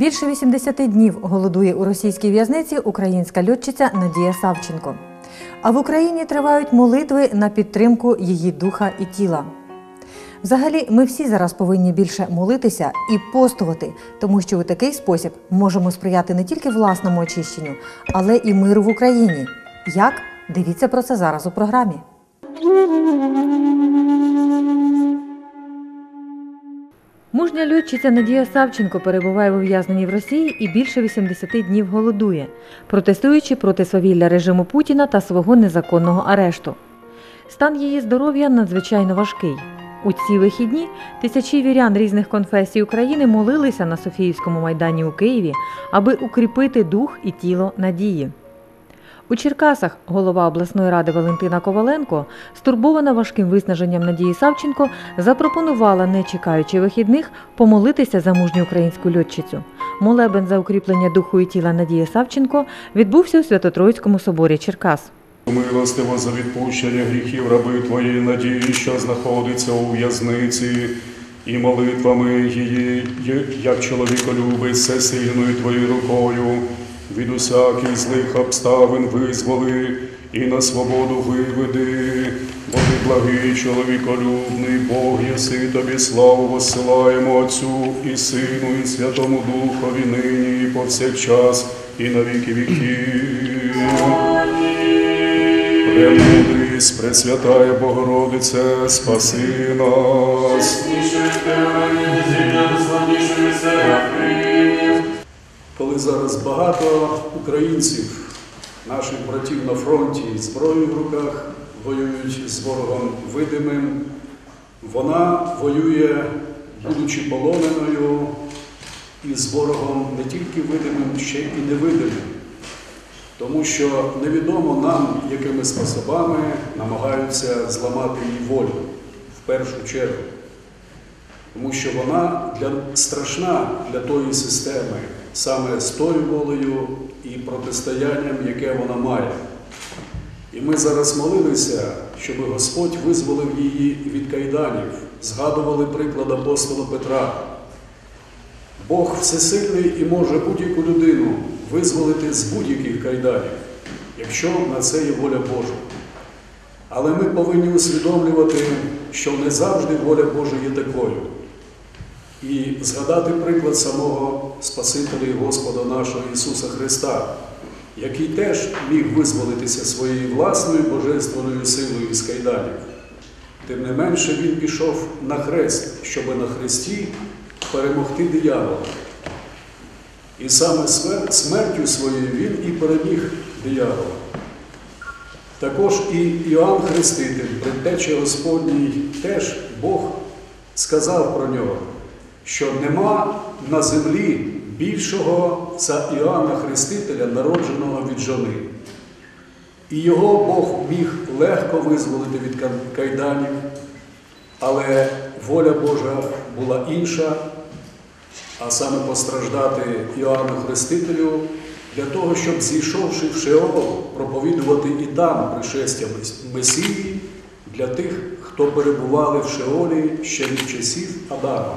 Більше 80 днів голодує у російській в'язниці українська льотчиця Надія Савченко. А в Україні тривають молитви на підтримку її духа і тіла. Взагалі, ми всі зараз повинні більше молитися і постувати, тому що у такий спосіб можемо сприяти не тільки власному очищенню, але і миру в Україні. Як? Дивіться про це зараз у програмі. Мужня льотчиця Надія Савченко перебуває в ув'язненні в Росії і більше 80 днів голодує, протестуючи проти свавілля режиму Путіна та свого незаконного арешту. Стан її здоров'я надзвичайно важкий. У ці вихідні тисячі вірян різних конфесій України молилися на Софіївському майдані у Києві, аби укріпити дух і тіло Надії. У Черкасах голова обласної ради Валентина Коваленко, стурбована важким виснаженням Надії Савченко, запропонувала, не чекаючи вихідних, помолитися за мужню українську льотчицю. Молебен за укріплення духу і тіла Надії Савченко відбувся у Свято-Троїцькому соборі Черкас. Милостиво за відпущення гріхів раби Твоєї Надії, що знаходиться у в'язниці, і молитвами її, як чоловіколюбець, всесильною Твоєю рукою, від усяких злих обставин визволи і на свободу виведи, бо Ти благий, чоловіколюбний, Бог єси, Тобі славу воссилаємо Отцю і Сину, і Святому Духові нині, і повсякчас, і на віки віків. Премудрість, Пресвятая Богородице, спаси нас. Коли зараз багато українців, наших братів на фронті, зброєю в руках, воюють з ворогом видимим, вона воює, будучи полоненою, і з ворогом не тільки видимим, ще й невидимим. Тому що невідомо нам, якими способами намагаються зламати її волю, в першу чергу. Тому що вона страшна для тої системи, саме з тою волею і протистоянням, яке вона має. І ми зараз молилися, щоб Господь визволив її від кайданів, згадували приклад апостола Петра. Бог всесильний і може будь-яку людину визволити з будь-яких кайданів, якщо на це є воля Божа. Але ми повинні усвідомлювати, що не завжди воля Божа є такою. І згадати приклад самого Спасителя і Господа нашого Ісуса Христа, який теж міг визволитися своєю власною божественною силою з кайданів. Тим не менше він пішов на хрест, щоб на хресті перемогти диявола. І саме смертю своєю він і переміг диявола. Також і Іоанн Хреститель, предтеча Господній, теж Бог сказав про нього, що нема на землі більшого за Іоанна Хрестителя, народженого від жони. І його Бог міг легко визволити від кайданів, але воля Божа була інша, а саме постраждати Іоанну Хрестителю для того, щоб, зійшовши в Шеол, проповідувати і там пришестя Месії для тих, хто перебували в Шеолі ще від часів Адама.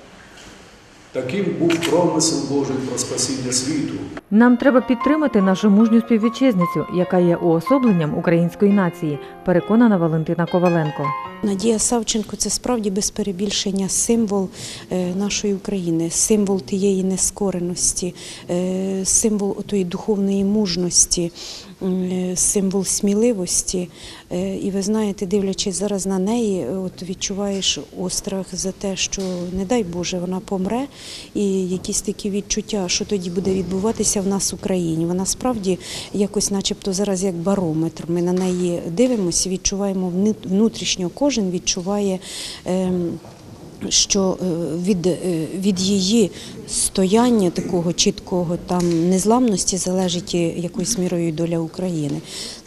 Таким був промисел Божий про спасіння світу. Нам треба підтримати нашу мужню співвітчизницю, яка є уособленням української нації, переконана Валентина Коваленко. Надія Савченко – це справді без перебільшення символ нашої України, символ тієї нескореності, символ тої духовної мужності, символ сміливості. І ви знаєте, дивлячись зараз на неї, от відчуваєш острах за те, що, не дай Боже, вона помре, і якісь такі відчуття, що тоді буде відбуватися в нас в Україні. Вона справді якось начебто зараз як барометр. Ми на неї дивимося, відчуваємо внутрішньо, кожен відчуває, що від її стояння такого чіткого, там незламності залежить якоюсь мірою доля України.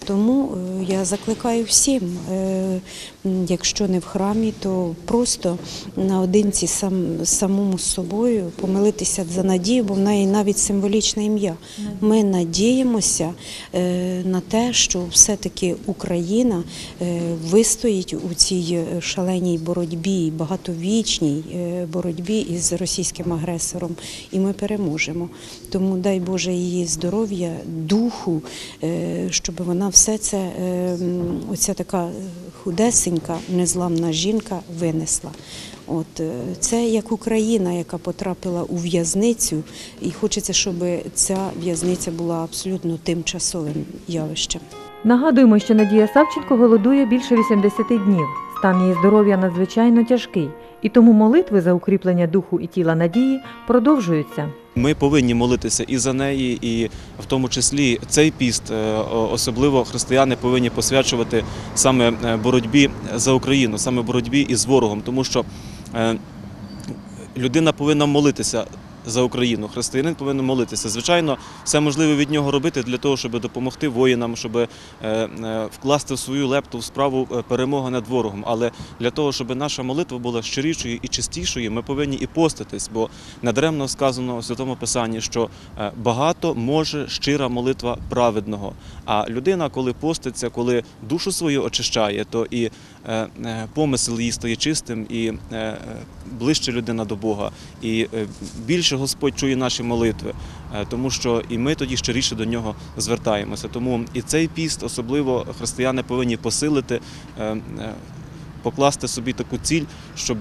Тому я закликаю всім, якщо не в храмі, то просто наодинці самому з собою помолитися за Надію, бо в неї навіть символічне ім'я. Ми надіємося на те, що все-таки Україна вистоїть у цій шаленій боротьбі, багатовічній боротьбі із російським агресором, і ми переможемо. Тому дай Боже її здоров'я, духу, щоб вона все це, оця така худесенька, незламна жінка винесла. Це як Україна, яка потрапила у в'язницю, і хочеться, щоб ця в'язниця була абсолютно тимчасовим явищем. Нагадуємо, що Надія Савченко голодує більше 80 днів. Стан її здоров'я надзвичайно тяжкий, і тому молитви за укріплення духу і тіла Надії продовжуються. Ми повинні молитися і за неї, і в тому числі цей піст, особливо християни повинні посвячувати саме боротьбі за Україну, саме боротьбі із ворогом, тому що людина повинна молитися за Україну, християнин повинен молитися. Звичайно, все можливе від нього робити для того, щоб допомогти воїнам, щоб вкласти в свою лепту в справу перемоги над ворогом. Але для того, щоб наша молитва була щирішою і чистішою, ми повинні і поститись, бо надаремно сказано у Святому Писанні, що багато може щира молитва праведного. А людина, коли поститься, коли душу свою очищає, то і помисел її стає чистим, і ближче людина до Бога, і більше Господь чує наші молитви, тому що і ми тоді щиріше до нього звертаємося. Тому і цей піст особливо християни повинні посилити, покласти собі таку ціль, щоб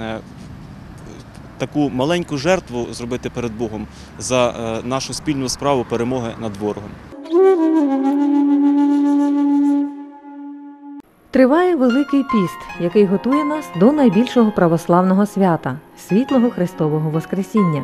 таку маленьку жертву зробити перед Богом за нашу спільну справу перемоги над ворогом. Триває Великий піст, який готує нас до найбільшого православного свята – Світлого Христового Воскресіння.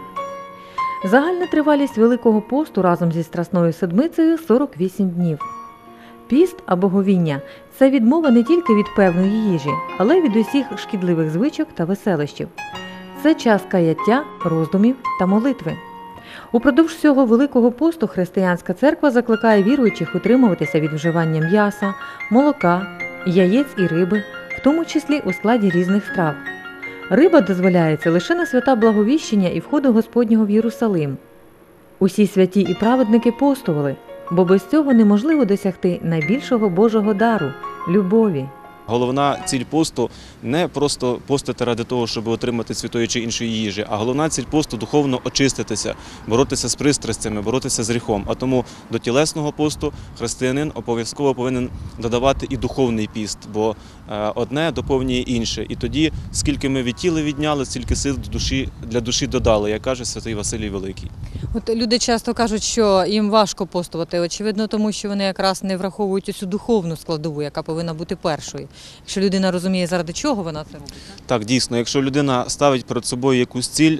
Загальна тривалість Великого посту разом зі Страсною Седмицею – 48 днів. Піст або говіння – це відмова не тільки від певної їжі, але й від усіх шкідливих звичок та веселощів. Це час каяття, роздумів та молитви. Упродовж всього Великого посту Християнська церква закликає віруючих утримуватися від вживання м'яса, молока, яєць і риби, в тому числі у складі різних страв. Риба дозволяється лише на свята Благовіщення і входу Господнього в Єрусалим. Усі святі і праведники постували, бо без цього неможливо досягти найбільшого Божого дару – любові. Головна ціль посту не просто постити ради того, щоб отримати святої чи іншої їжі, а головна ціль посту – духовно очиститися, боротися з пристрастями, боротися з гріхом. А тому до тілесного посту християнин обов'язково повинен додавати і духовний піст, бо одне доповнює інше. І тоді, скільки ми від тіла відняли, стільки сил для душі додали, як каже святий Василій Великий. От люди часто кажуть, що їм важко постувати, очевидно, тому що вони якраз не враховують цю духовну складову, яка повинна бути першою. Якщо людина розуміє, заради чого вона це робить. Так, дійсно, якщо людина ставить перед собою якусь ціль,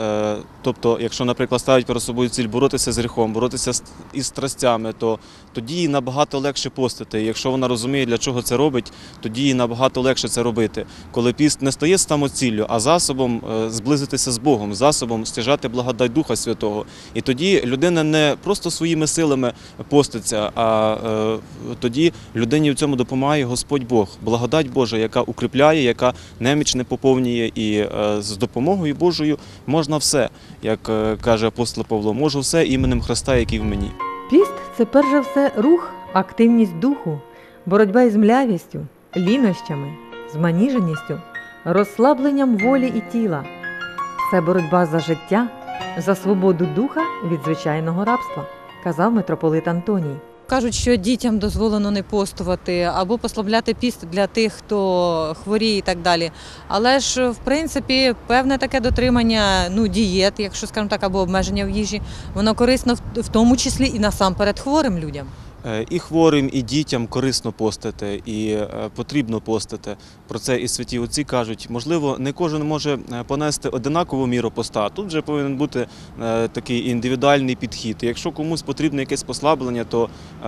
тобто, якщо, наприклад, ставить перед собою ціль боротися з гріхом, боротися із страстями, то тоді їй набагато легше постити. Якщо вона розуміє, для чого це робить, тоді їй набагато легше це робити. Коли піст не стає самоціллю, а засобом зблизитися з Богом, засобом стяжати благодать Духа Святого. І тоді людина не просто своїми силами поститься, а тоді людині в цьому допомагає Господь Бог. Благодать Божа, яка укріпляє, яка неміч не поповнює, і з допомогою Божою можна все, як каже апостол Павло, можу все іменем Христа, який в мені. Піст – це перш за все рух, активність духу, боротьба із млявістю, лінощами, зманіженістю, розслабленням волі і тіла. Це боротьба за життя, за свободу духа від звичайного рабства, казав митрополит Антоній. Кажуть, що дітям дозволено не постувати або послабляти піст для тих, хто хворіє і так далі. Але ж, в принципі, певне таке дотримання, дієт, якщо, скажімо так, або обмеження в їжі, воно корисно в тому числі і насамперед хворим людям. І хворим, і дітям корисно постити, і потрібно постити. Про це і святі отці кажуть. Можливо, не кожен може понести однакову міру поста. Тут вже повинен бути такий індивідуальний підхід. Якщо комусь потрібне якесь послаблення, то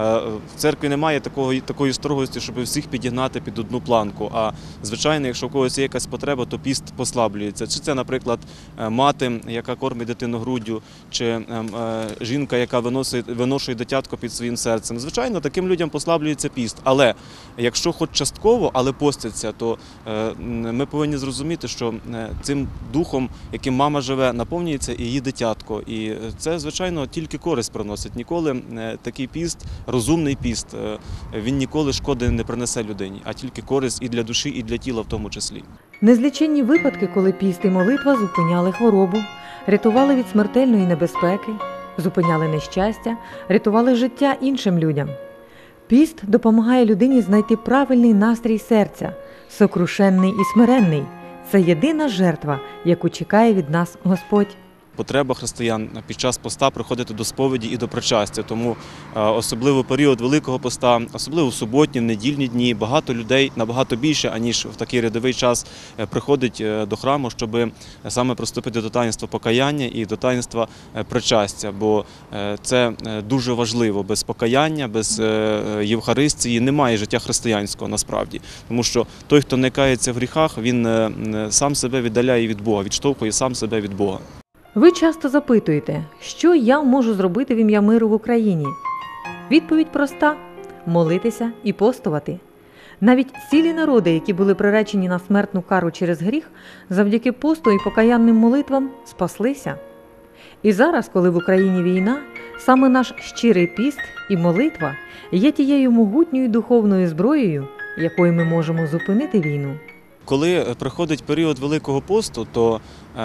в церкві немає такої строгості, щоб всіх підігнати під одну планку. А звичайно, якщо у когось є якась потреба, то піст послаблюється. Чи це, наприклад, мати, яка кормить дитину груддю, чи жінка, яка виношує дитятко під своїм серцем. Звичайно, таким людям послаблюється піст, але якщо хоч частково, але постяться, то ми повинні зрозуміти, що цим духом, яким мама живе, наповнюється і її дитятко. І це, звичайно, тільки користь приносить. Ніколи такий піст, розумний піст, він ніколи шкоди не принесе людині, а тільки користь і для душі, і для тіла в тому числі. Незліченні випадки, коли піст і молитва зупиняли хворобу, рятували від смертельної небезпеки, зупиняли нещастя, рятували життя іншим людям. Піст допомагає людині знайти правильний настрій серця, сокрушенний і смиренний. Це єдина жертва, яку чекає від нас Господь. Потреба християн під час поста приходити до сповіді і до причастя. Тому особливо період Великого поста, особливо в суботні, в недільні дні, багато людей, набагато більше, аніж в такий рядовий час, приходить до храму, щоб саме приступити до таїнства покаяння і до таїнства причастя. Бо це дуже важливо. Без покаяння, без Євхаристії немає життя християнського насправді. Тому що той, хто не кається в гріхах, він сам себе віддаляє від Бога, відштовхує сам себе від Бога. Ви часто запитуєте, що я можу зробити в ім'я миру в Україні? Відповідь проста – молитися і постувати. Навіть цілі народи, які були приречені на смертну кару через гріх, завдяки посту і покаянним молитвам спаслися. І зараз, коли в Україні війна, саме наш щирий піст і молитва є тією могутньою духовною зброєю, якою ми можемо зупинити війну. Коли приходить період Великого посту, то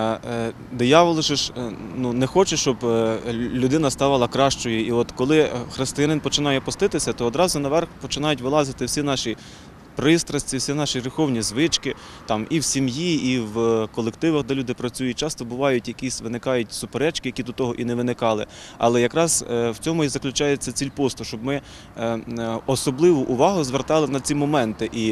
диявол ж не хоче, щоб людина ставала кращою. І от коли християнин починає поститися, то одразу наверх починають вилазити всі наші пристрасті, всі наші гріховні звички, там і в сім'ї, і в колективах, де люди працюють. Часто бувають якісь, виникають суперечки, які до того і не виникали. Але якраз в цьому і заключається ціль посту, щоб ми особливу увагу звертали на ці моменти. І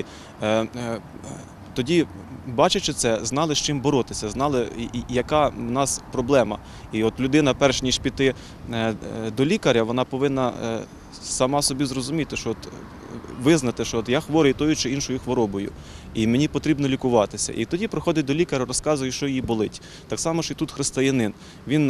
тоді, бачачи це, знали, з чим боротися, знали, яка в нас проблема. І от людина, перш ніж піти до лікаря, вона повинна сама собі зрозуміти, що визнати, що я хворий тою чи іншою хворобою, і мені потрібно лікуватися. І тоді приходить до лікаря, розказує, що їй болить. Так само ж і тут християнин. Він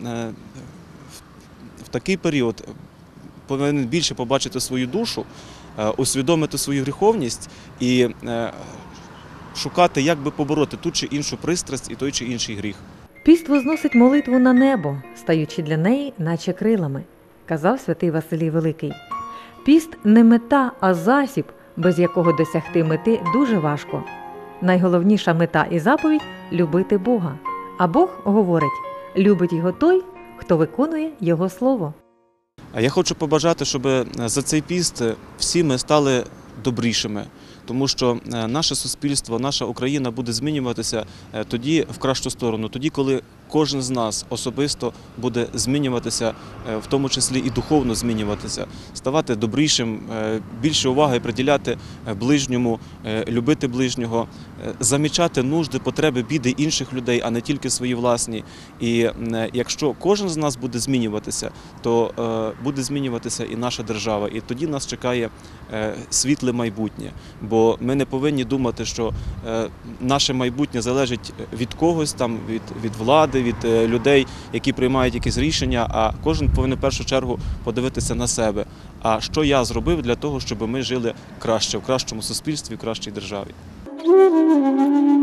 в такий період повинен більше побачити свою душу, усвідомити свою гріховність і шукати, як би побороти ту чи іншу пристрасть і той чи інший гріх. Піст возносить молитву на небо, стаючи для неї наче крилами, казав святий Василій Великий. Піст не мета, а засіб, без якого досягти мети дуже важко. Найголовніша мета і заповідь – любити Бога. А Бог говорить – любить його той, хто виконує його слово. А я хочу побажати, щоб за цей піст всі ми стали добрішими. Тому що наше суспільство, наша Україна буде змінюватися тоді в кращу сторону, тоді, коли кожен з нас особисто буде змінюватися, в тому числі і духовно змінюватися, ставати добрішим, більше уваги приділяти ближньому, любити ближнього, замічати нужди, потреби, біди інших людей, а не тільки свої власні. І якщо кожен з нас буде змінюватися, то буде змінюватися і наша держава. І тоді нас чекає світле майбутнє. Бо ми не повинні думати, що наше майбутнє залежить від когось, там, від влади, від людей, які приймають якісь рішення, а кожен повинен в першу чергу подивитися на себе. А що я зробив для того, щоб ми жили краще, в кращому суспільстві, в кращій державі.